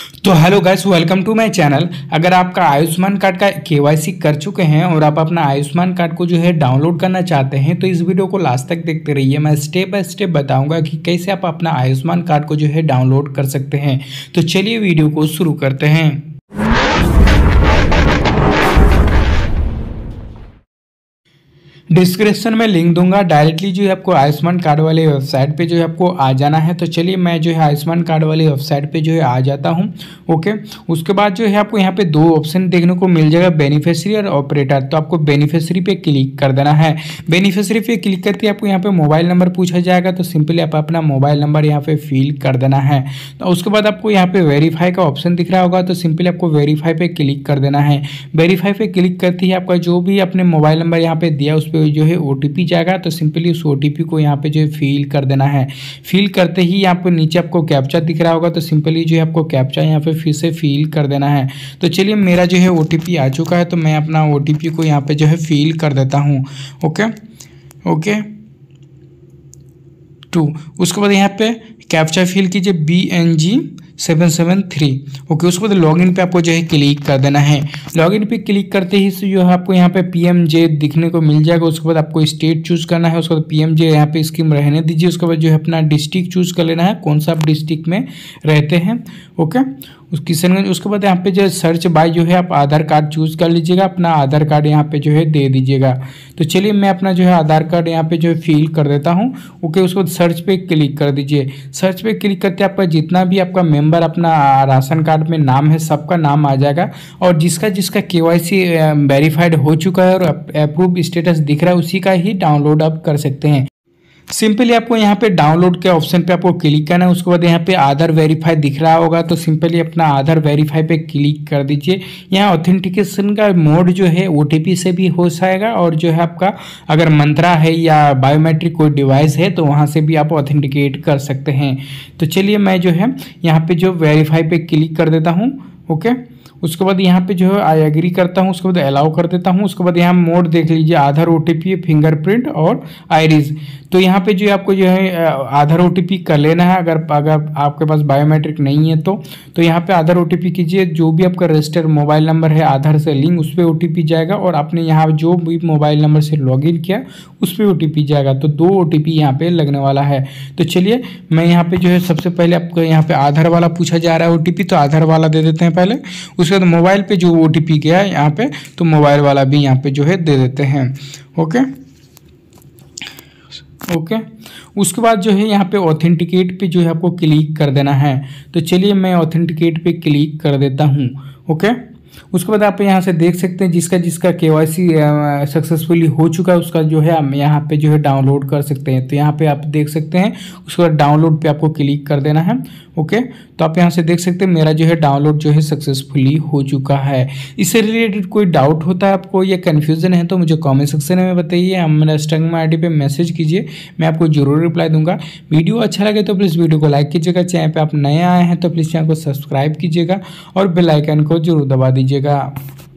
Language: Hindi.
तो hello guys, welcome to my channel. अगर आपका आयुष्मान कार्ड का केवाईसी कर चुके हैं और आप अपना आयुष्मान कार्ड को जो है डाउनलोड करना चाहते हैं तो इस वीडियो को लास्ट तक देखते रहिए। मैं स्टेप बाय स्टेप बताऊंगा कि कैसे आप अपना आयुष्मान कार्ड को जो है डाउनलोड कर सकते हैं। तो चलिए वीडियो को शुरू करते हैं। डिस्क्रिप्शन में लिंक दूंगा, डायरेक्टली जो है आपको आयुष्मान कार्ड वाले वेबसाइट पे जो है आपको आ जाना है। तो चलिए मैं जो है आयुष्मान कार्ड वाले वेबसाइट पे जो है आ जाता हूँ। ओके, उसके बाद जो है आपको यहाँ पे दो ऑप्शन देखने को मिल जाएगा, बेनिफिशियरी और ऑपरेटर। तो आपको बेनिफिशियरी पे क्लिक कर देना है। बेनिफिशियरी पे क्लिक करके आपको यहाँ पे मोबाइल नंबर पूछा जाएगा, तो सिंपली आप अपना मोबाइल नंबर यहाँ पे फिल कर देना है। तो उसके बाद आपको यहाँ पे वेरीफाई का ऑप्शन दिख रहा होगा, तो सिंपली आपको वेरीफाई पे क्लिक कर देना है। वेरीफाई पे क्लिक करते ही आपका जो भी अपने मोबाइल नंबर यहाँ पे दिया उस पर जो है ओटीपी जाएगा, तो सिंपली उस ओटीपी को यहाँ पे जो है फिल कर देना है। फिल करते ही यहाँ पे नीचे आपको कैप्चा दिख रहा होगा, तो सिंपली जो है आपको कैप्चा यहाँ पे फिर से फिल कर देना है। तो चलिए मेरा जो है ओटीपी आ चुका है, तो मैं अपना ओटीपी को यहाँ पे जो है फिल कर देता हूँ। ओके 2। उसके बाद यहाँ पे कैप्चा फिल कीजिए BNG773। ओके, उसके बाद लॉगिन पे आपको जो है क्लिक कर देना है। लॉगिन पे क्लिक करते ही जो है आपको यहाँ पे PMJ दिखने को मिल जाएगा। उसके बाद आपको स्टेट चूज करना है, उसके बाद PMJ यहाँ पे स्कीम रहने दीजिए। उसके बाद जो है अपना डिस्ट्रिक्ट चूज कर लेना है, कौन सा आप डिस्ट्रिक्ट में रहते हैं। ओके, उस किशनगंज। उसके बाद यहाँ पे जो सर्च बाय जो है आप आधार कार्ड चूज कर लीजिएगा, अपना आधार कार्ड यहाँ पे जो है दे दीजिएगा। तो चलिए मैं अपना जो है आधार कार्ड यहाँ पे जो है फिल कर देता हूँ। ओके, उसके बाद सर्च पे क्लिक कर दीजिए। सर्च पे क्लिक करके आपका जितना भी आपका मेंबर अपना राशन कार्ड में नाम है सबका नाम आ जाएगा, और जिसका जिसका केवाईसी वेरीफाइड हो चुका है और अप्रूव स्टेटस दिख रहा है उसी का ही डाउनलोड आप कर सकते हैं। सिंपली आपको यहाँ पे डाउनलोड के ऑप्शन पे आपको क्लिक करना है। उसके बाद यहाँ पे आधार वेरीफाई दिख रहा होगा, तो सिंपली अपना आधार वेरीफाई पे क्लिक कर दीजिए। यहाँ ऑथेंटिकेशन का मोड जो है OTP से भी हो जाएगा, और जो है आपका अगर मंत्रा है या बायोमेट्रिक कोई डिवाइस है तो वहाँ से भी आप ऑथेंटिकेट कर सकते हैं। तो चलिए मैं जो है यहाँ पे जो वेरीफाई पे क्लिक कर देता हूँ। ओके, उसके बाद यहाँ पे जो है आई एग्री करता हूँ, उसके बाद अलाउ कर देता हूँ। उसके बाद यहाँ मोड देख लीजिए, आधार OTP, फिंगरप्रिंट और आइरिस। तो यहाँ पे जो है आपको जो है आधार OTP कर लेना है। अगर आपके पास बायोमेट्रिक नहीं है तो यहाँ पे आधार OTP कीजिए। जो भी आपका रजिस्टर्ड मोबाइल नंबर है आधार से लिंक, उस पर OTP जाएगा, और आपने यहाँ जो भी मोबाइल नंबर से लॉगिन किया उस पर OTP जाएगा। तो 2 OTP यहाँ पे लगने वाला है। तो चलिए मैं यहाँ पे जो है सबसे पहले आपको यहाँ पे आधार वाला पूछा जा रहा है OTP, तो आधार वाला दे देते हैं पहले। उसके बाद मोबाइल पे जो OTP गया है यहाँ पे, तो मोबाइल वाला भी यहाँ पे जो है दे देते हैं। ओके, उसके बाद जो है यहाँ पे ऑथेंटिकेट पे जो है आपको क्लिक कर देना है। तो चलिए मैं ऑथेंटिकेट पे क्लिक कर देता हूँ। ओके, उसके बाद आप यहाँ से देख सकते हैं जिसका जिसका केवाईसी सक्सेसफुली हो चुका है उसका जो है हम यहाँ पे जो है डाउनलोड कर सकते हैं। तो यहाँ पे आप देख सकते हैं, उसके बाद डाउनलोड पे आपको क्लिक कर देना है। ओके, तो आप यहाँ से देख सकते हैं मेरा जो है डाउनलोड जो है सक्सेसफुली हो चुका है। इससे रिलेटेड कोई डाउट होता है आपको या कन्फ्यूजन है तो मुझे कमेंट सेक्शन में बताइए, हम मेरा इंस्टाग्राम ID पे मैसेज कीजिए, मैं आपको जरूर रिप्लाई दूंगा। वीडियो अच्छा लगे तो प्लीज़ वीडियो को लाइक कीजिएगा। चैनल पे आप नए आए हैं तो प्लीज़ चैनल को सब्सक्राइब कीजिएगा और बेल आइकन को जरूर दबा दीजिएगा।